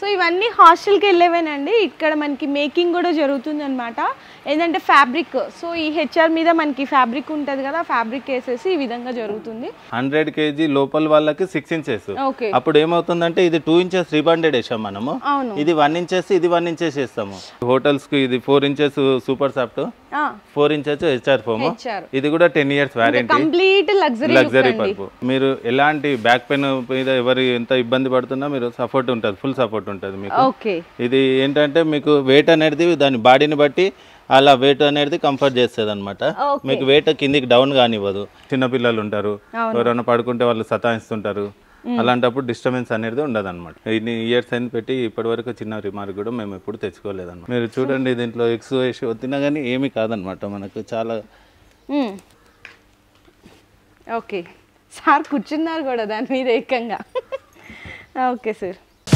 So ఇవన్నీ హాస్టల్కి వెళ్ళేవేనండి. ఇక్కడ మనకి మేకింగ్ కూడా జరుగుతుంది అనమాట. ఏంటంటే ఫ్యాబ్రిక్, సో ఈ హెచ్ఆర్ మీద మనకి ఫ్యాబ్రిక్ ఉంటుంది కదా, ఫ్యాబ్రిక్ వేసేసి ఈ విధంగా జరుగుతుంది. 100 kg లోపల వాళ్ళకి 6 inches. అప్పుడు ఏమవుతుందంటే ఇది 2 inches రిబండెడ్ వేసాం మనము, ఇది 1 inches, ఇది 1 inches వేస్తాము. హోటల్స్ కి ఇది 4 inches super soft, 4 inches HR foam. ఇది కూడా 10 years వారంటీ, కంప్లీట్ లగ్జరీ పర్పు. మీరు ఎలాంటి బ్యాక్ పెయిన్ మీద ఎవరు ఎంత ఇబ్బంది పడుతున్నా మీరు సపోర్ట్ ఉంటుంది, ఫుల్ సపోర్ట్ ఉంటుంది మీకు. ఇది ఏంటంటే మీకు వెయిట్ అనేది దాని బాడీని బట్టి అలా వెయిట్ అనేది కంఫర్ట్ చేస్తుంది అనమాట. మీకు వెయిట్ కిందికి డౌన్ కానివ్వదు. చిన్నపిల్లలు ఉంటారు, ఎవరైనా పడుకుంటే వాళ్ళు సతాయిస్తుంటారు, అలాంటప్పుడు డిస్టర్బెన్స్ అనేది ఉండదు అనమాట. ఇన్ని ఇయర్స్ అని పెట్టి ఇప్పటి వరకు చిన్న రిమార్క్ కూడా మేము ఎప్పుడు తెచ్చుకోలేదన్నమాట. మీరు చూడండి దీంట్లో ఎగ్స్ వేసి వద్దినా కానీ ఏమీ కాదనమాట మనకు. చాలా ఓకే సార్ కూర్చున్నారు కూడా దాని మీద ఏకంగా. Okay sir.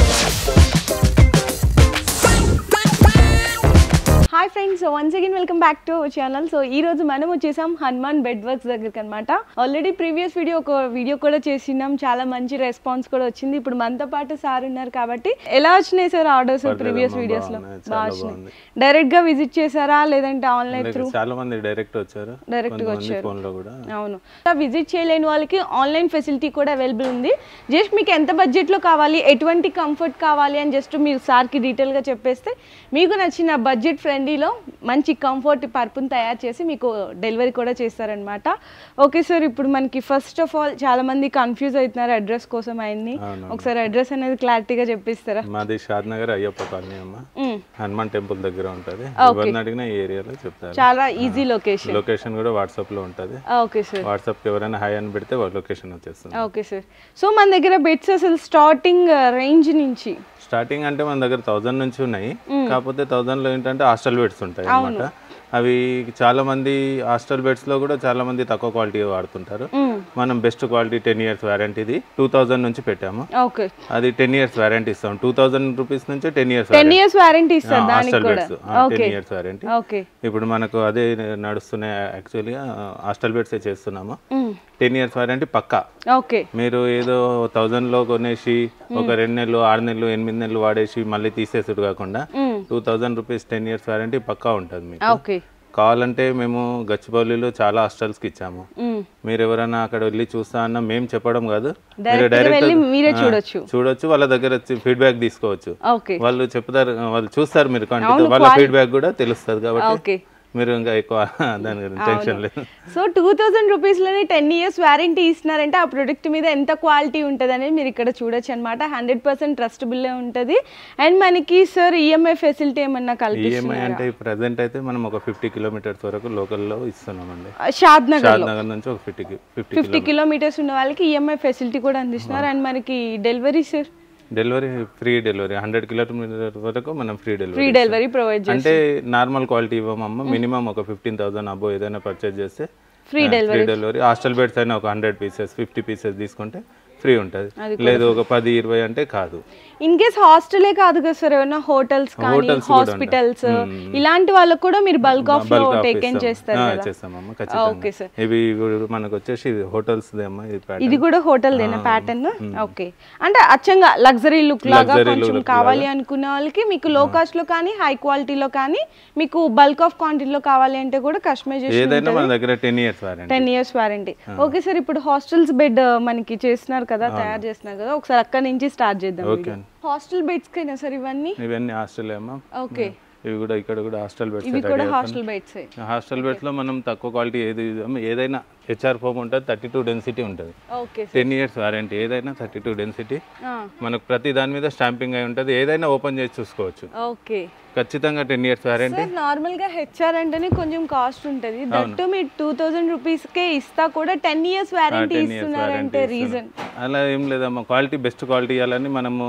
Hi friends, so once again welcome back to our channel. So ఈ రోజు మనం వచ్చేసాం హనుమాన్ బెడ్ వర్క్స్ దగ్గరికి అనమాట. ఆల్రెడీ ప్రీవియస్ వీడియో కూడా చేసినాం, చాలా మంచి రెస్పాన్స్ కూడా వచ్చింది. ఇప్పుడు మనతో పాటు సార్ ఉన్నారు కాబట్టి ఎలా వచ్చినాయి సార్ ఆర్డర్స్ ప్రీవియస్ వీడియోస్ లో? బాగా వచ్చినాయి. డైరెక్ట్ గా విజిట్ చేశారా లేదంటే ఆన్లైన్ త్రూ? చాలా మంది డైరెక్ట్ వచ్చారు, డైరెక్ట్ గా వచ్చారు. ఫోన్ లో కూడా. అవును, విజిట్ చేయలేని వాళ్ళకి ఆన్లైన్ ఫెసిలిటీ కూడా అవైలబుల్ ఉంది. జస్ట్ మీకు ఎంత బడ్జెట్ లో కావాలి, ఎటువంటి కంఫర్ట్ కావాలి అని జస్ట్ మీరు సార్ కి డీటెయిల్ గా చెప్పేస్తే మీకు నచ్చిన బడ్జెట్ ఫ్రెండ్లీలో మంచి కంఫర్ట్ పర్పుని తయారు చేసి మీకు డెలివరీ కూడా చేస్తారనమాట. ఓకే సార్, ఇప్పుడు మనకి ఫస్ట్ ఆఫ్ ఆల్ చాలా మంది కన్ఫ్యూజ్ అవుతున్నారు అడ్రస్ కోసం. ఆయన్ని ఒకసారి అడ్రస్ అనేది క్లారిటీగా చెప్పిస్తారా? మాది షాద్ నగర్ అయ్యప్ప కాలనీ అమ్మ, హనుమాన్ టెంపుల్ దగ్గర ఉంటది. ఎవరిని అడిగినా ఈ ఏరియాలో చెప్తారు. చాలా ఈజీ లొకేషన్. లొకేషన్ కూడా వాట్సాప్ లో ఉంటది. Okay sir. వాట్సాప్ కి ఎవరైనా హై అని పెడితే లొకేషన్ వచ్చేస్తుంది. Okay sir. సో మన దగ్గర బెడ్స్ అసలు స్టార్టింగ్ రేంజ్ నుంచి స్టార్టింగ్ అంటే మన దగ్గర 1000 నుంచి ఉన్నాయి. కాకపోతే 1000 లో ఏంటంటే హాస్టల్ బెడ్స్ ఉంటాయి అన్నమాట. అవి చాలా మంది హాస్టల్ బెడ్స్ లో కూడా చాలా మంది తక్కువ క్వాలిటీ వాడుతుంటారు. మనం బెస్ట్ క్వాలిటీ 10 years వారంటీది 2000 నుంచి పెట్టాము. అది 10 years వారంటీ ఇస్తాం. 2000 రూపీస్ నుంచి 10 years వారంటీ ఇస్తాం. Hostel beds 10 years warranty. ఇప్పుడు మనకు అదే నడుస్తున్నాయి. యాక్చువల్గా హాస్టల్ బెడ్స్ చేస్తున్నాము. 10 years వారంటీ పక్కా. మీరు ఏదో 1000 లో కొనేసి ఒక 2 నెలలు 6 నెలలు 8 నెలలు వాడేసి మళ్ళీ తీసేసుడు కాకుండా 2000 రూపీస్ 10 years వారంటీ పక్కా ఉంటుంది మీకు. కావాలంటే మేము గచ్చిబౌలిలో చాలా హాస్టల్స్ కి ఇచ్చాము. మీరు ఎవరైనా అక్కడ వెళ్ళి చూస్తా అన్న మేము చెప్పడం కాదు, మీరు డైరెక్ట్ చూడొచ్చు, వాళ్ళ దగ్గర ఫీడ్బ్యాక్ తీసుకోవచ్చు. వాళ్ళు చెప్తారు, వాళ్ళు చూస్తారు, మీరు వాళ్ళ ఫీడ్బ్యాక్ కూడా తెలుస్తుంది. కాబట్టి మీరు ఇంకా ఎక్కువ దాని గురించి టెన్షన్ లేదు. సో 2000 రూపీస్ లోనే 10 years వారంటీ ఇస్తున్నారంటే ఆ ప్రొడక్ట్ మీద ఎంత క్వాలిటీ ఉంటుంది అనేది మీరు ఇక్కడ చూడొచ్చు అనమాట. 100% ట్రస్టబుల్ ఉంటుంది. అండ్ మనకి సార్ ఈఎంఐ ఫెసిలిటీ ఏమన్నా కల్పిస్తున్నారా? ఈఎంఐ అంటే ప్రెసెంట్ అయితే మనం ఒక 50 kilometers వరకు లోకల్లో ఇస్తున్నామండి. షాద్ నగర్ నుంచి ఒక 50 kilometers ఉన్న వాళ్ళకి ఈఎంఐ ఫెసిలిటీ కూడా అందిస్తున్నారు. అండ్ మనకి delivery sir delivery free delivery 100 kilometers వరకు మనం ఫ్రీ డెలివరీ ప్రొవైడ్ చేస్తాం. అంటే నార్మల్ క్వాలిటీ ఇవ్వమమ్మ. మినిమం ఒక 15,000 అబో ఏదైనా పర్చేజ్ చేస్తే ఫ్రీ డెలివరీ. హాస్టల్ బెడ్స్ అయినా ఒక 100 pieces 50 pieces తీసుకుంటే ఫ్రీ ఉంటుంది. లేదు ఒక 10-20 అంటే కాదు. ఇన్ కేస్ హాస్టలే కాదు కదా సార్, ఏమైనా హోటల్స్ కానీ హాస్పిటల్స్ ఇలాంటి వాళ్ళకి కూడా మీరు బల్క్ ఆఫ్ లో టేకెన్ చేస్తారు కదా? చేస్తామమ్మ ఖచ్చితంగా. ఇవి మనకు వచ్చేసి హోటల్స్ దేమ్మా. ఇది కూడా హోటల్ దేనా ప్యాటర్న్? ఓకే, అంటే అచ్చంగా లగ్జరీ లుక్ లాగా కొంచెం కావాలి అనుకున్న వాళ్ళకి మీకు లో కాస్ట్ లో కానీ హై క్వాలిటీలో కానీ మీకు బల్క్ ఆఫ్ క్వాంటిటీలో కావాలి అంటే కూడా కస్టమైజేషన్ ఏదైనా మన దగ్గర 10 years వారంటీ. ఓకే సార్, ఇప్పుడు హాస్టల్స్ బెడ్ మనకి చేస్తున్నారు కదా, తయారు చేస్తున్నారు కదా, ఒకసారి అక్కడ నుంచి స్టార్ట్ చేద్దాం. హాస్టల్ బెడ్స్ కైనా సార్ ఇవన్నీ హాస్టల్ ఏమో. ఓకే, ఇవి కూడా ఇక్కడ కూడా హాస్టల్ బెడ్స్. ఇవి కూడా హాస్టల్ బెడ్స్. హాస్టల్ బెడ్స్ లో మనం తక్కువ క్వాలిటీ ఏదైనా హెచ్ఆర్ ఫోమ్ ఉంటుంది, 32 డెన్సిటీ ఉంటుంది. 10 years వారంటీ. ఏదైనా 32 డెన్సిటీ. మనకు ప్రతి దాని మీద స్టాంపింగ్ అయి ఉంటుంది. ఏదైనా ఓపెన్ చేసి చూసుకోవచ్చు. ఖచ్చితంగా 10 years వారంటీ. నార్మల్ గా హెచ్ఆర్ అంటేనే కొంచెం కాస్ట్ ఉంటుంది. దట్టు మీరు 2000 రూపీస్ కే ఇస్తా కూడా 10 years వారంటీ ఇస్తున్నారంటే రీజన్? అలా ఏం లేదమ్మా, క్వాలిటీ బెస్ట్ క్వాలిటీ ఇవ్వాలని మనము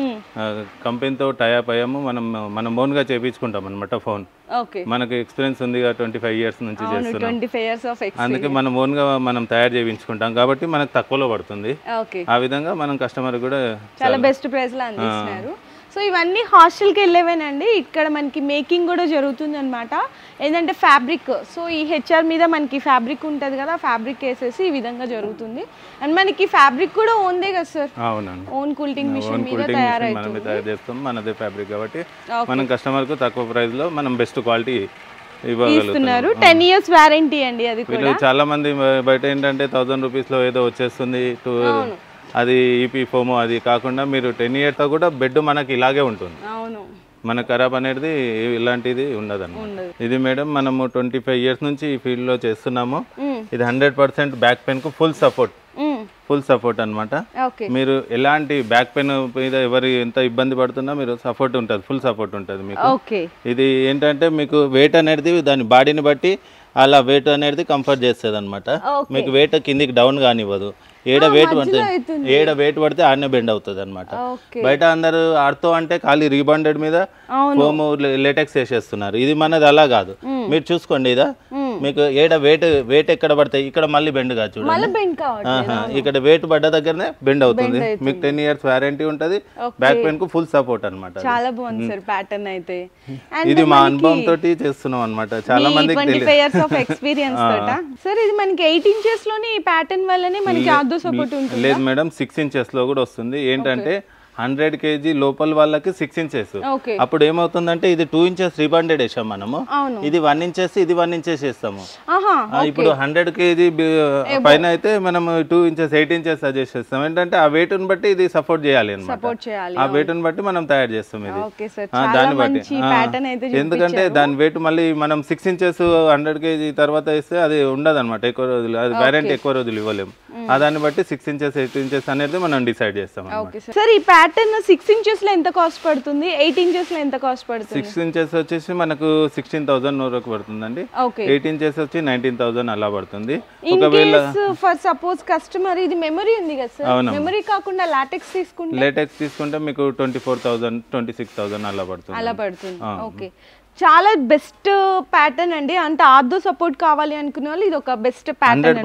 కంపెనీతో టైఅప్ అయ్యాము. మనం ఓన్ గా చేయించుకుంటాం అనమాట ఫోన్. మనకు ఎక్స్పీరియన్స్ ఉంది, 25 years నుంచి చేస్తున్నాం. అందుకే మనం ఓన్ గా మనం తయారు చేయించుకుంటాం కాబట్టి మనకు తక్కువలో పడుతుంది. ఆ విధంగా మనం కస్టమర్ కూడా చాలా బెస్ట్ ప్రైస్ లో అందిస్తున్నారు. సో ఇవన్నీ హాస్టల్కి వెళ్ళేవేనండి. ఇక్కడ మనకి మేకింగ్ కూడా జరుగుతుంది అనమాట. ఏంటంటే ఫ్యాబ్రిక్, సో ఈ హెచ్ఆర్ మీద మనకి ఫ్యాబ్రిక్ ఉంటుంది కదా, ఫ్యాబ్రిక్ వేసేసి ఈ విధంగా జరుగుతుంది. అండ్ మనకి ఫ్యాబ్రిక్ కూడా ఓన్దే కదా సార్? అవునండి, ఓన్ కూల్టింగ్ మిషన్ మీద తయారైతుంది. తయారు చేస్తాం, మనదే ఫ్యాబ్రిక్ కాబట్టి మనం కస్టమర్కు తక్కువ ప్రైస్లో మనం బెస్ట్ క్వాలిటీ ఇస్తున్నారు. 10 years వారంటీ అండి. అది కూడా చాలా మంది బయట ఏంటంటే 1000 రూపీస్లో ఏదో వచ్చేస్తుంది, అది ఈపీ ఫోమో, అది కాకుండా మీరు 10 years కూడా బెడ్ మనకి ఇలాగే ఉంటుంది. అవును, మన ఖరాబ్ అనేది ఇలాంటిది ఉండదన్నమాట. ఇది మేడం మనము 25 years నుంచి ఈ ఫీల్డ్ లో చేస్తున్నాము. ఇది 100% బ్యాక్ పెయిన్ కు ఫుల్ సపోర్ట్ అన్నమాట. మీరు ఎలాంటి బ్యాక్ పెయిన్ మీద ఎవరు ఎంత ఇబ్బంది పడుతున్నా మీరు సపోర్ట్ ఉంటుంది, ఫుల్ సపోర్ట్ ఉంటుంది మీకు. ఇది ఏంటంటే మీకు వెయిట్ అనేది దాని బాడీని బట్టి అలా వెయిట్ అనేది కంఫర్ట్ చేస్తుంది అనమాట. మీకు వెయిట్ కిందికి డౌన్ కానివ్వదు. ఏడ వెయిట్ పడితే ఆడనే బెండ్ అవుతుంది అనమాట. బయట అందరు ఆడుతూ అంటే ఖాళీ రీబాండెడ్ మీద ఫోమ్ లేటెక్స్ వేసేస్తున్నారు. ఇది మనది అలా కాదు. మీరు చూసుకోండి, ఇదా మీకు ఏడ వెయిట్ ఎక్కడ పడితే ఇక్కడ మళ్ళీ బెండ్ కాదు చూడండి. ఇక్కడ వెయిట్ పడ్డ దగ్గరనే బెండ్ అవుతుంది. మీకు 10 years వారంటీ ఉంటది. బ్యాక్ పెయిన్ కు ఫుల్ సపోర్ట్ అనమాట. చాలా బాగుంది సార్ ప్యాటర్న్ అయితే. ఇది మా అనుభవం తోటి చేస్తున్నాం అనమాట. చాలా మందికి ఎక్స్పీరియన్స్ తోట సార్. ఇది మనకి 8 inches లోనే ఈ ప్యాటర్న్ వల్లనే మనకి ఆర్థో సపోర్ట్ ఉంటుంది. లేదు మేడం, 6 inches లో కూడా వస్తుంది. ఏంటంటే 100 kg లోపల వాళ్ళకి 6 inches. అప్పుడు ఏమవుతుందంటే ఇది 2 inches రీబాండెడ్ వేసాం మనము, ఇది 1 inches, ఇది 1 inches వేస్తాము. ఇప్పుడు 100 kg పైన అయితే మనం 2 inches 8 inches సజెస్ట్ చేస్తాం. ఏంటంటే ఆ వెయిట్ ని బట్టి ఇది సపోర్ట్ చేయాలి అన్నమాట. ఆ వెయిట్ ని బట్టి మనం తయారు చేస్తాం ఇది. దాన్ని బట్టి ఎందుకంటే దాని వెయిట్ మళ్ళీ మనం 6 inches 100 kg తర్వాత వేస్తే అది ఉండదు అనమాట ఎక్కువ రోజులు. అది వారంటీ ఎక్కువ రోజులు ఇవ్వలేము. దాన్ని బట్టి 6 inches 8 inches అనేది మనం డిసైడ్ చేస్తాం. సార్ ఈ ప్యాటర్న్ 6 inches లో ఎంత కాస్ట్ పడుతుంది? 8 inches లో ఎంత కాస్ట్ పడుతుంది? 6 inches వచ్చేసి మనకు 16,000 వరకు పడుతుందండి. 8 inches వచ్చి 19,000 అలా పడుతుంది. ఒకవేళ ఫర్ సపోజ్ కస్టమర్ ఇది మెమరీ ఉంది కదా సార్, మెమరీ కాకుండా లాటెక్స్ తీసుకుంటే మీకు 24,000 26,000 అలా పడుతుంది. ఓకే, చాలా బెస్ట్ ప్యాటర్న్ అండి. అంటే ఆర్థో సపోర్ట్ కావాలి అనుకునే వాళ్ళు ఇది ఒక బెస్ట్ ప్యాటర్న్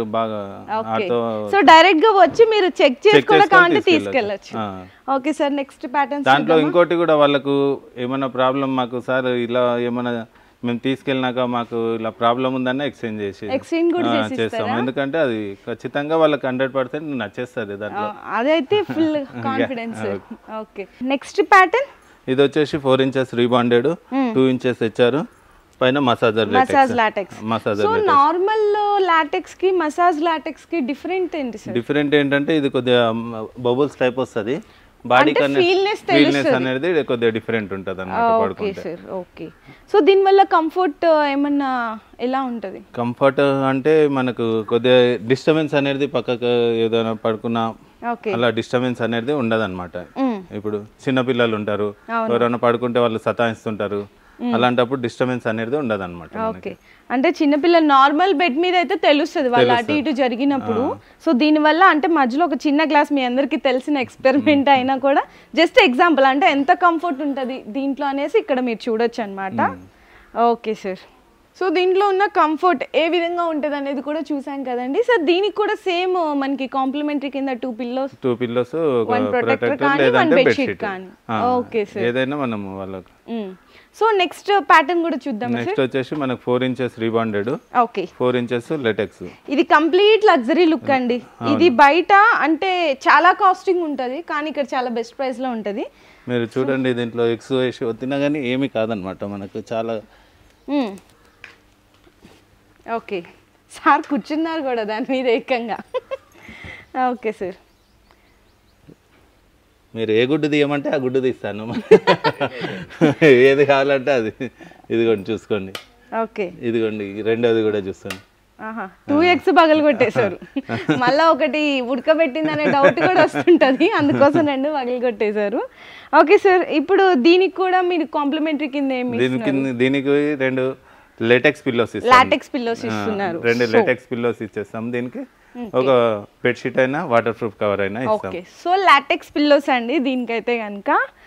అన్నమాట. సో డైరెక్ట్ గా వచ్చి మీరు చెక్ చేసుకోవడానికి తీసుకెళ్ళొచ్చు. Okay sir, next pattern. దాంట్లో ఇంకోటి కూడా వాళ్ళకు ఏమైనా ప్రాబ్లం, మాకు సార్ ఇలా ఏమైనా మేము తీసుకెళ్ళినాక మాకు ఇలా ప్రాబ్లం ఉందన్న ఎక్స్చేంజ్ కూడా చేస్తాం. ఎందుకంటే అది ఖచ్చితంగా వాళ్ళకి 100% నచ్చేస్తుంది దాంట్లో. అదైతే full confidence. Okay, next pattern. ఇది వచ్చేసి 4 inches రీబాండెడ్, 2 inches తెచ్చారు, పైన massage latex. So normal latex కి మసాజ్ లాటెక్స్ కి డిఫరెంట్ ఏంటి సార్? డిఫరెంట్ ఏంటంటే ఇది కొద్దిగా బబుల్స్ టైప్ వస్తుంది. బాడీ ఫీల్నెస్ అనేది కొద్దిగా డిఫరెంట్ ఉంటుంది అన్నమాట పడుకుంటే. ఓకే, సో దీని వల్ల కంఫర్ట్ ఏమన్నా ఎలా ఉంటది? కంఫర్ట్ అంటే మనకు కొద్దిగా డిస్టర్బెన్స్ అనేది పక్కకు ఏదైనా పడుకున్నా అలా డిస్టర్బెన్స్ అనేది ఉండదు అనమాట. ఇప్పుడు చిన్న పిల్లలు ఉంటారు, ఎవరైనా పడుకుంటే వాళ్ళు సతాయిస్తుంటారు, అలాంటప్పుడు డిస్టర్బెన్స్ అనేది ఉండదు అనమాట. ఓకే, అంటే చిన్నపిల్లలు నార్మల్ బెడ్ మీద అయితే తెలుస్తుంది వాళ్ళు అటు ఇటు జరిగినప్పుడు. సో దీనివల్ల అంటే మధ్యలో ఒక చిన్న గ్లాస్, మీ అందరికి తెలిసిన ఎక్స్పెరిమెంట్ అయినా కూడా జస్ట్ ఎగ్జాంపుల్ అంటే ఎంత కంఫర్ట్ ఉంటుంది దీంట్లో అనేసి ఇక్కడ మీరు చూడొచ్చు అనమాట. ఓకే సార్, సో దీంట్లో ఉన్న కంఫర్ట్ ఏ విధంగా ఉంటుంది అనేది కూడా చూసాం కదండి. సో దీనికి కూడా సేమ్ మనకి కాంప్లిమెంటరీ కింద 2 pillows, 1 protector కానీ 1 bedsheet కానీ. ఓకే సార్, ఏదైనా మనం వాళ్ళకి. సో నెక్స్ట్ ప్యాటర్న్ కూడా చూద్దాం. నెక్స్ట్ వచ్చేసి మనకు 4 inches రీబాండెడ్, 4 inches లెటెక్స్. ఇది కంప్లీట్ లగ్జరీ లుక్ అండి. ఇది బయట అంటే చాలా కాస్టింగ్ ఉంటుంది, కానీ ఇక్కడ చాలా బెస్ట్ ప్రైస్ లో ఉంటుంది. మీరు చూడండి, దీంట్లో ఎక్స్ వేసి వచ్చినా కానీ ఏమీ కాదనమాట మనకు చాలా. ఓకే సార్, కూర్చున్నారు కూడా దాని మీద ఏకంగా. ఓకే సార్, మీరు ఏ గుడ్డు తీయమంటే ఆ గుడ్డు తీస్తాను, ఏది కావాలంటే అది. ఇదిగోండి చూసుకోండి. ఓకే, ఇదిగోండి రెండోది కూడా చూస్తాను. 2x పగలు కొట్టేశారు. మళ్ళీ ఒకటి ఉడకబెట్టిందనే డౌట్ కూడా వస్తుంటది, అందుకోసం 2 పగలు కొట్టేశారు. ఓకే సార్, ఇప్పుడు దీనికి కూడా మీరు కాంప్లిమెంటరీ కింద దీనికి 2 లేటెక్స్ పిల్లోస్ ఇస్తున్నారు. 2 లేటెక్స్ పిల్లోస్ ఇచ్చేస్తాం. దీనికి ఒక బెడ్షీట్ అయినా వాటర్ ప్రూఫ్ కవర్ అయినా ఇస్తాం. ఓకే, సో లాటెక్స్ పిల్లోస్ అండి. దీనికైతే కనుక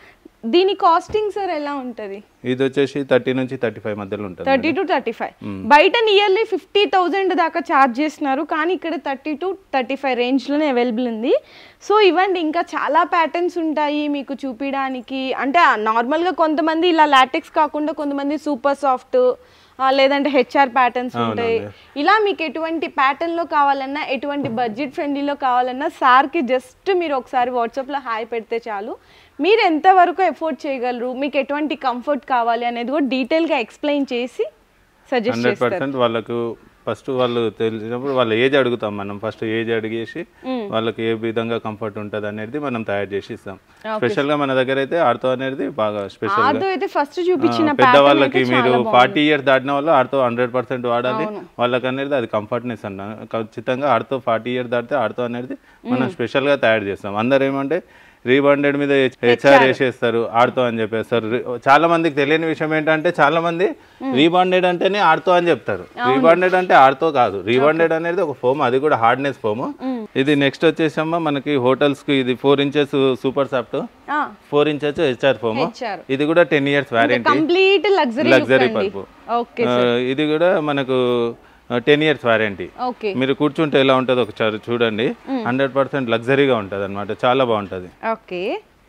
దీని కాస్టింగ్ సార్ ఎలా ఉంటది? ఇది వచ్చేసి 30 నుంచి 35 మధ్యలో ఉంటుంది. 30 to 35. బయట నియర్లీ 50,000 దాకా ఛార్జ్ చేస్తున్నారు, కానీ ఇక్కడ 30 to 35 రేంజ్లోనే అవైలబుల్ ఉంది. సో ఇవ్వండి, ఇంకా చాలా ప్యాటర్న్స్ ఉంటాయి మీకు చూపించడానికి. అంటే నార్మల్గా కొంతమంది ఇలా లాటెక్స్ కాకుండా కొంతమంది సూపర్ సాఫ్ట్ లేదంటే హెచ్ఆర్ ప్యాటర్న్స్ ఉంటాయి. ఇలా మీకు ఎటువంటి ప్యాటర్న్లో కావాలన్నా, ఎటువంటి బడ్జెట్ ఫ్రెండ్లీలో కావాలన్నా సార్కి జస్ట్ మీరు ఒకసారి వాట్సాప్లో హాయ్ పెడితే చాలు. మీరు ఎంతవరకు ఎఫోర్డ్ చేయగలరు, మీకు ఎటువంటి కంఫర్ట్ కావాలి అనేది కూడా డీటెయిల్గా ఎక్స్ప్లెయిన్ చేసి సజెస్ట్ చేస్తారు. 100% వాళ్ళకు ఫస్ట్ వాళ్ళు తెలిసినప్పుడు వాళ్ళ ఏజ్ అడుగుతాం మనం. ఫస్ట్ ఏజ్ అడిగేసి వాళ్ళకి ఏ విధంగా కంఫర్ట్ ఉంటుంది అనేది మనం తయారు చేసి ఇస్తాం. స్పెషల్ గా మన దగ్గర అయితే ఆర్థో అనేది బాగా స్పెషల్. పెద్దవాళ్ళకి మీరు 40 years దాటిన వాళ్ళు ఆర్థో 100% వాడాలి. వాళ్ళకి అనేది అది కంఫర్ట్నెస్ అన్న. ఖచ్చితంగా ఆర్థో 40 years దాటితే ఆర్థో అనేది మనం స్పెషల్ గా తయారు చేస్తాం. అందరు ఏమంటే రీబాండెడ్ మీద హెచ్ఆర్ వేసేస్తారు, ఆర్థో అని చెప్పేస్తారు. చాలా మందికి తెలియని విషయం ఏంటంటే చాలా మంది రీబాండెడ్ అంటేనే ఆర్థో అని చెప్తారు. రీబాండెడ్ అంటే ఆర్థో కాదు. రీబాండెడ్ అనేది ఒక ఫోమ్, అది కూడా హార్డ్నెస్ ఫోమ్. ఇది నెక్స్ట్ వచ్చేసమ్మా మనకి హోటల్స్ కి ఇది 4 inches super soft, 4 inches HR foam. ఇది కూడా 10 years వారంటీ, లగ్జరీ పర్పు. ఇది కూడా మనకు 10 years వారంటీ. మీరు కూర్చుంటే ఎలా ఉంటుందో ఒకసారి చూడండి. 100% లగ్జరీగా ఉంటుంది అనమాట, చాలా బాగుంటుంది. ఓకే,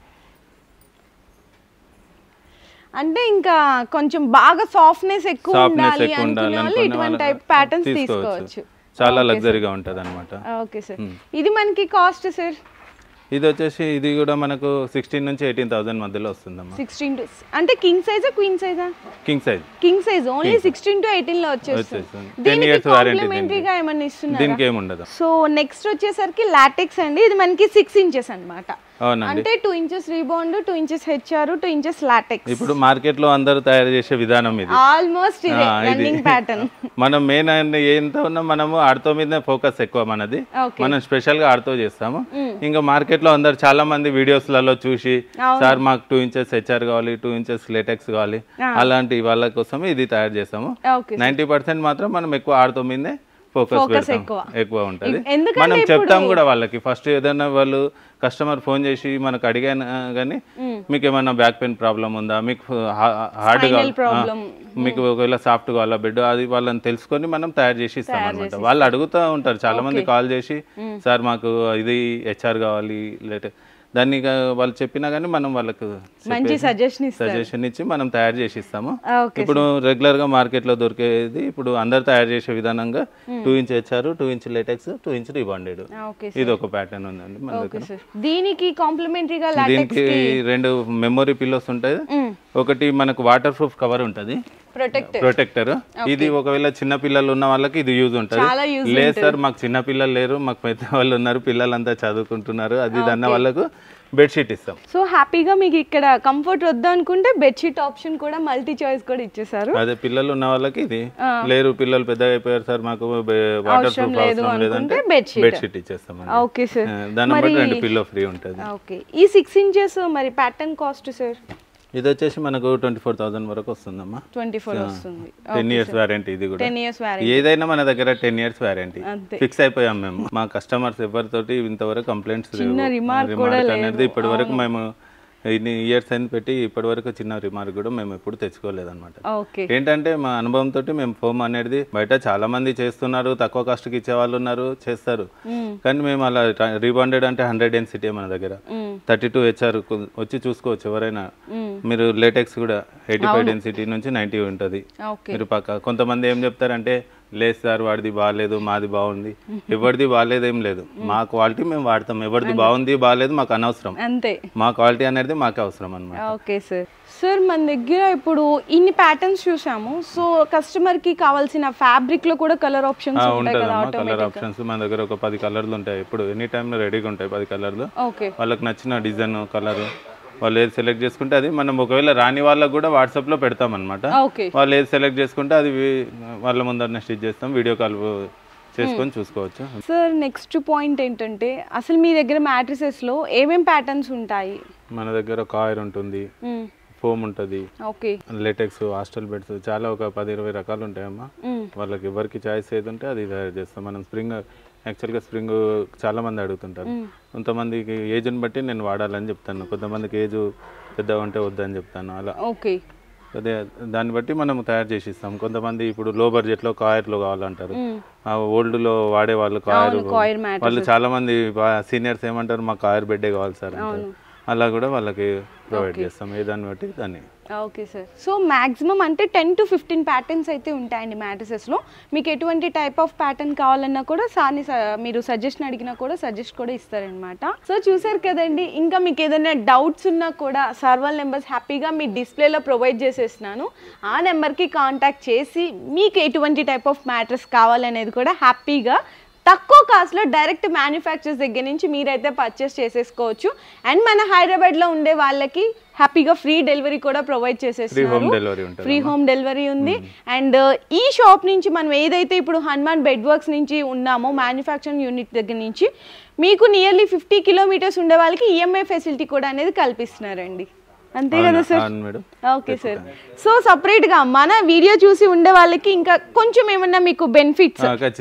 అంటే ఇంకా కొంచెం బాగా సాఫ్ట్నెస్ ఎక్కువ ఉండాలి అనుకునే వాళ్ళు ఇటువంటి టైప్ ప్యాటర్న్స్ తీసుకోవచ్చు. చాలా లగ్జరీగా ఉంటుంది అనమాట. ఓకే సార్, ఇది మనకి కాస్ట్ సార్? ఇది వచ్చేసి ఇది కూడా మనకు 16 నుంచి 18,000 మధ్యలో వస్తుందమ్మా. 16 అంటే కింగ్ సైజా క్వీన్ సైజా? King size. King size only 16 to 18 లో వచ్చేస్తుంది. 10 years వారంటీ గా ఏమన్నా ఇస్తున్నారా? దీనికి ఏమి ఉండదు. సో నెక్స్ట్ వచ్చేసరికి లాటెక్స్ అండి. ఇది మనకి 6 inches అన్నమాట. అంటే 2 inches rebound, 2 inches HR, 2 inches latex. ఇప్పుడు మార్కెట్ లో అందరూ తయారు చేసే విధానం ఇది. ఆల్మోస్ట్ ఇదే రన్నింగ్ ప్యాటర్న్. మనం మెయిన్ ఎంత ఉన్నా మనము ఆర్థో మీద ఫోకస్ ఎక్కువ మనది. మనం స్పెషల్ గా ఆర్థో చేస్తాము. ఇంకా మార్కెట్ లో అందరు చాలా మంది వీడియోస్ లలో చూసి సార్ మాకు 2 inches హెచ్ఆర్ కావాలి, 2 inches లేటెక్స్ కావాలి, అలాంటి వాళ్ళ కోసం ఇది తయారు చేస్తాము. 90% మాత్రం మనం ఎక్కువ ఆర్థో మీదే ఫోకస్ ఎక్కువ ఉంటుంది. మనం చెప్తాం కూడా వాళ్ళకి. ఫస్ట్ ఏదైనా వాళ్ళు కస్టమర్ ఫోన్ చేసి మనకు అడిగాను కానీ మీకు ఏమైనా బ్యాక్ పెయిన్ ప్రాబ్లం ఉందా, మీకు హార్డ్ మీకు ఒకవేళ సాఫ్ట్ కావాలా బెడ్, అది వాళ్ళని తెలుసుకొని మనం తయారు చేసి ఇస్తాం అనమాట. వాళ్ళు అడుగుతూ ఉంటారు చాలా మంది కాల్ చేసి సార్ మాకు ఇది హెచ్ఆర్ కావాలి లేటే దాన్ని వాళ్ళు చెప్పినా కానీ మనం వాళ్ళకు సజెషన్ ఇచ్చి మనం తయారు చేసి ఇస్తాము. ఇప్పుడు రెగ్యులర్ గా మార్కెట్ లో దొరికేది ఇప్పుడు అందరు తయారు చేసే విధానంగా 2 inch HR, 2 inch latex, 2 inch rebonded, ఇది ఒక ప్యాటర్న్ ఉందండి మన దగ్గర. దీనికి కాంప్లిమెంటరీగా దీనికి 2 మెమొరీ పిల్లోస్ ఉంటాయి. ఒకటి మనకు వాటర్ ప్రూఫ్ కవర్ ఉంటుంది, ప్రొటెక్టర్. ఇది ఒకవేళ చిన్న పిల్లలు ఉన్న వాళ్ళకి ఇది యూజ్ ఉంటుంది. లేదు సార్ మాకు చిన్న పిల్లలు లేరు, మాకు పెద్ద వాళ్ళు ఉన్నారు, పిల్లలంతా చదువుకుంటున్నారు, అది అన్న వాళ్ళకు బెడ్షీట్ ఇస్తాం. సో హ్యాపీగా మీకు ఇక్కడ కంఫర్ట్ వద్దు అనుకుంటే బెడ్షీట్ ఆప్షన్ కూడా మల్టీ చాయిస్ కూడా ఇచ్చేసారు. అదే పిల్లలు ఉన్న వాళ్ళకి ఇది, లేరు పిల్లలు పెద్దగా అయిపోయారు సార్ మాకు వాటర్ ప్రూఫ్ అవసరం లేదంటే బెడ్షీట్ ఇచ్చేస్తాం. ఓకే సార్, దాని బట్టి 2 పిల్లో ఫ్రీ ఉంటుంది. ఓకే, ఈ 6 inches మరి ప్యాటర్న్ కాస్ట్ సార్? ఇది వచ్చేసి మనకు 24,000 వరకు వస్తుందమ్మా. 24 వస్తుంది. 10 years వారంటీ. ఇది కూడా 10 years వారంటీ. ఏదైనా మన దగ్గర 10 years వారంటీ ఫిక్స్ అయిపోయాం మేము. మా కస్టమర్స్ ఎవరితోటి ఇంతవరకు కంప్లైంట్స్ అనేది ఇప్పటి వరకు మేము ఇన్ని ఇయర్స్ అని పెట్టి ఇప్పటి వరకు చిన్న రిమార్క్ కూడా మేము ఎప్పుడు తెచ్చుకోలేదు అనమాట. ఏంటంటే మా అనుభవంతో మేము ఫోమ్ అనేది బయట చాలా మంది చేస్తున్నారు, తక్కువ కాస్ట్ కి ఇచ్చే వాళ్ళు ఉన్నారు, చేస్తారు. కానీ మేము అలా రీబాండెడ్ అంటే 100 density మన దగ్గర 32 హెచ్ఆర్ వచ్చి చూసుకోవచ్చు ఎవరైనా. మీరు లేటెక్స్ కూడా 85 density నుంచి 90 ఉంటుంది. మీరు పక్క కొంతమంది ఏం చెప్తారంటే లేదు సార్ వాడిది బాగాలేదు మాది బాగుంది, ఎవరిది బాగాలేదు ఏం లేదు, మా క్వాలిటీ మేము వాడతాం, ఎవరిది బాగుంది బాగాలేదు మాకు అనవసరం, అంతే, మా క్వాలిటీ అనేది మాకే అవసరం అన్నమాట. Okay sir. సార్ మన దగ్గర ఇప్పుడు ఇన్ని ప్యాటర్న్స్ చూసాము, సో కస్టమర్ కి కావాల్సిన ఫ్యాబ్రిక్ లో కూడా కలర్ ఆప్షన్స్ ఉంటాయి కదా? కలర్ ఆప్షన్స్ మన దగ్గర ఒక 10 కలర్లు ఉంటాయి. ఇప్పుడు ఎనీ టైమ్ రెడీగా ఉంటాయి 10 కలర్లు. వాళ్ళకి నచ్చిన డిజైన్ కలర్ వాళ్ళు ఏది సెలెక్ట్ చేసుకుంటే అది మనం ఒకవేళ రాని వాళ్ళకు కూడా వాట్సాప్ లో పెడతాం అనమాట. వాళ్ళు ఏది సెలెక్ట్ చేసుకుంటే అది వాళ్ళ ముందర స్టిచ్ చేస్తాం, వీడియో కాల్ చేసుకొని చూసుకోవచ్చు. సార్ నెక్స్ట్ పాయింట్ ఏంటంటే అసలు మీ దగ్గర మ్యాట్రిసెస్ లో ఏమేం ప్యాటర్న్స్ ఉంటాయి? మన దగ్గర కాయర్ ఉంటుంది, ఫోమ్ ఉంటుంది, లేటెక్స్, హాస్టల్ బెడ్స్, చాలా ఒక 10-20 రకాలు ఉంటాయమ్మా. వాళ్ళకి ఎవరికి చాయిస్ ఏది ఉంటే అది తయారు చేస్తాం. మనం స్ప్రింగ్ యాక్చువల్గా స్ప్రింగ్ చాలా మంది అడుగుతుంటారు. కొంతమందికి ఏజ్ని బట్టి నేను వాడాలని చెప్తాను, కొంతమందికి ఏజ్ పెద్దగా ఉంటే వద్దని చెప్తాను. అలా ఓకే, అదే దాన్ని బట్టి మనం తయారు చేసి ఇస్తాం. కొంతమంది ఇప్పుడు లో బడ్జెట్లో కాయర్లు కావాలంటారు, ఆ ఓల్డ్లో వాడే వాళ్ళు కాయర్ వాళ్ళు చాలా మంది సీనియర్స్ ఏమంటారు మాకు కాయర్ బెడ్డే కావాలి సార్ అంటారు. అలా కూడా వాళ్ళకి ప్రొవైడ్ చేస్తాం, ఏ దాన్ని బట్టి దాన్ని. Okay sir. సో మ్యాక్సిమం అంటే 10 to 15 ప్యాటర్న్స్ అయితే ఉంటాయండి మ్యాట్రసెస్లో. మీకు ఎటువంటి టైప్ ఆఫ్ ప్యాటర్న్ కావాలన్నా కూడా సార్ని మీరు సజెషన్ అడిగినా కూడా సజెస్ట్ కూడా ఇస్తారనమాట. సో చూసారు కదండి, ఇంకా మీకు ఏదైనా డౌట్స్ ఉన్నా కూడా సార్ వాళ్ళ నెంబర్స్ హ్యాపీగా మీ డిస్ప్లేలో ప్రొవైడ్ చేసేస్తున్నాను. ఆ నెంబర్కి కాంటాక్ట్ చేసి మీకు ఎటువంటి టైప్ ఆఫ్ మ్యాట్రస్ కావాలనేది కూడా హ్యాపీగా తక్కువ కాస్ట్లో డైరెక్ట్ మ్యానుఫ్యాక్చర్స్ దగ్గర నుంచి మీరైతే పర్చేస్ చేసేసుకోవచ్చు. అండ్ మన హైదరాబాద్లో ఉండే వాళ్ళకి హ్యాపీగా ఫ్రీ డెలివరీ కూడా ప్రొవైడ్ చేసేస్తున్నారు, ఫ్రీ హోమ్ డెలివరీ ఉంది. అండ్ ఈ షాప్ నుంచి మనం ఏదైతే ఇప్పుడు హనుమాన్ బెడ్ వర్క్స్ నుంచి ఉన్నామో మ్యానుఫ్యాక్చరింగ్ యూనిట్ దగ్గర నుంచి మీకు నియర్లీ 50 కిలోమీటర్స్ ఉండే వాళ్ళకి ఈఎంఐ ఫెసిలిటీ కూడా అనేది కల్పిస్తున్నారండి. అంతే కదా sir? Okay sir. So separate గా మన వీడియో చూసి ఉండే వాళ్ళకి ఇంకా కొంచెం ఏమన్నా మీకు బెనిఫిట్స్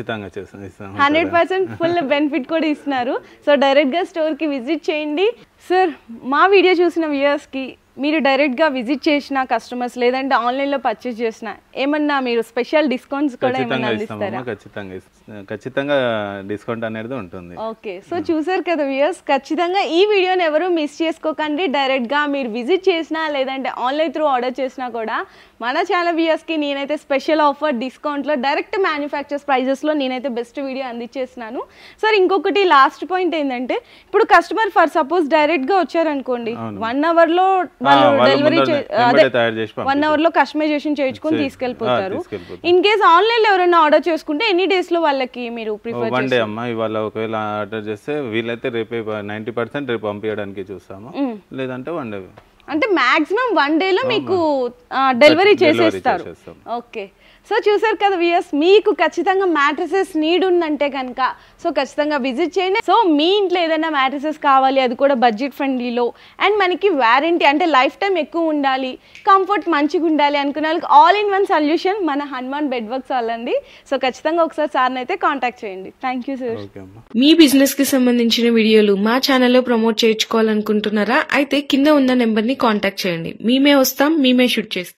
100% ఫుల్ బెనిఫిట్ కూడా ఇస్తున్నారు. సో డైరెక్ట్ గా స్టోర్ కి విజిట్ చేయండి. సార్ మా వీడియో చూసిన వ్యూయర్స్ కి మీరు డైరెక్ట్ గా విజిట్ చేసిన కస్టమర్స్ లేదంటే ఆన్లైన్ లో పర్చేస్ చేసిన ఏమన్నా మీరు స్పెషల్ డిస్కౌంట్స్ కూడా ఏమన్నా అందిస్తారా? ఖచ్చితంగా డిస్కౌంట్ అనేది ఉంటుంది. ఓకే, సో చూసారు కదా వ్యూయర్స్, ఖచ్చితంగా ఈ వీడియోని ఎవరు మిస్ చేసుకోకండి. డైరెక్ట్ గా మీరు విజిట్ చేసినా లేదంటే ఆన్లైన్ త్రూ ఆర్డర్ చేసినా కూడా మన ఛానల్ వ్యూయర్స్ కి నేనైతే స్పెషల్ ఆఫర్ డిస్కౌంట్ లో డైరెక్ట్ మ్యానుఫ్యాక్చర్స్ ప్రైజెస్ లో నేనైతే బెస్ట్ వీడియో అందించేస్తున్నాను. సార్ ఇంకొకటి లాస్ట్ పాయింట్ ఏంటంటే, ఇప్పుడు కస్టమర్ ఫర్ సపోజ్ డైరెక్ట్ గా వచ్చారనుకోండి, 1 hour లో వాళ్ళు డెలివరీ 1 hour లో కస్టమైజేషన్ చేయించుకొని తీసుకెళ్ళిపోతారు. ఇన్ కేస్ ఆన్లైన్ లో ఎవరైనా ఆర్డర్ చేసుకుంటే ఎన్ని డేస్ లో వాళ్ళకి మీరు ప్రిఫర్? 1 day అమ్మా. ఇవాళ ఒకవేళ ఆర్డర్ చేస్తే వీలైతే రేపే 90% రేపు పంపించడానికి చూస్తాము, లేదంటే 1 day. అంటే మాక్సిమం 1 day లో మీకు డెలివరీ చేసేస్తారు. ఓకే, సో చూసారు కదా వ్యూయర్స్, మీకు ఖచ్చితంగా మ్యాట్రసెస్ నీడ్ ఉందంటే కనుక సో ఖచ్చితంగా విజిట్ చేయండి. సో మీ ఇంట్లో ఏదైనా మ్యాట్రసెస్ కావాలి, అది కూడా బడ్జెట్ ఫ్రెండ్లీలో అండ్ మనకి వారంటీ అంటే లైఫ్ టైం ఎక్కువ ఉండాలి, కంఫర్ట్ మంచిగా ఉండాలి అనుకునే వాళ్ళకి ఆల్ ఇన్ వన్ సొల్యూషన్ మన హనుమాన్ బెడ్ వర్క్స్ వాళ్ళండి. సో ఖచ్చితంగా ఒకసారి సార్ని అయితే కాంటాక్ట్ చేయండి. Thank you sir. మీ బిజినెస్ కి సంబంధించిన వీడియోలు మా ఛానల్లో ప్రమోట్ చేయించుకోవాలనుకుంటున్నారా? అయితే కింద ఉన్న నెంబర్ ని కాంటాక్ట్ చేయండి, మేమే వస్తాం, మేమే షూట్ చేస్తాం.